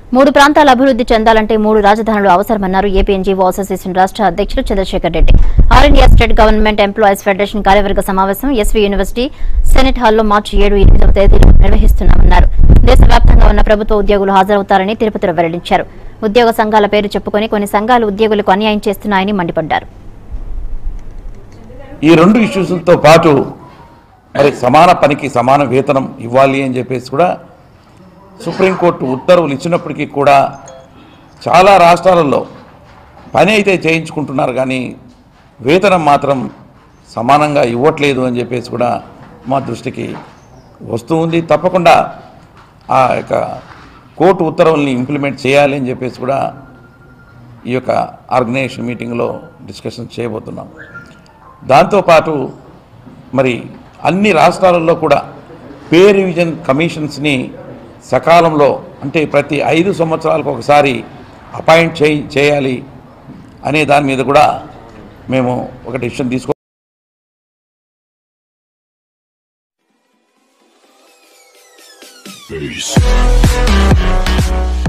మూడు ప్రాంతాల అభివృద్ధి చెందాలంటే మూడు రాజధానులు అవసరమన్నారు ఏపీ ఎన్జీఓ అసోసియేషన్ రాష్ట్ర అధ్యక్షుడు Chandrasekhar Reddy. All India state government employees federation కార్యవర్గ సమావేశం ఎస్వీ యూనివర్సిటీ సెనెట్ హాల్లో మార్చి 7-8వ తేదీలో నిర్వహిస్తున్నామన్నారు. దేశవ్యాప్తంగా ఉన్న ప్రభుత్వ ఉద్యోగులు హాజరవుతారని తిరుపతిలో వెల్లడించారు. ఉద్యోగ సంఘాల పేరు చెప్పుకొని కొన్ని సంఘాలు ఉద్యోగులకు అన్యాయం చేస్తున్నాయని మండిపడ్డారు. ఈ రెండు ఇష్యూస్తో పాటు మరి సమాన పనికి సమాన వేతనం ఇవ్వాలి అని చెప్పేసి కూడా సుప్రీంకోర్టు ఉత్తర్వులు ఇచ్చినప్పటికీ కూడా చాలా రాష్ట్రాలలో పని అయితే చేయించుకుంటున్నారు, కానీ వేతనం మాత్రం సమానంగా ఇవ్వట్లేదు అని చెప్పేసి కూడా మా దృష్టికి వస్తూ ఉంది. తప్పకుండా ఆ యొక్క కోర్టు ఉత్తర్వుల్ని ఇంప్లిమెంట్ చేయాలి అని చెప్పేసి కూడా ఈ యొక్క ఆర్గనైజేషన్ మీటింగ్లో డిస్కషన్ చేయబోతున్నాం. దాంతోపాటు మరి అన్ని రాష్ట్రాలలో కూడా పే రివిజన్ కమిషన్స్ని సకాలంలో అంటే ప్రతి 5 సంవత్సరాలకు ఒకసారి అపాయింట్ చేయాలి అనే దాని మీద కూడా మేము ఒక డిసిషన్ తీసుకో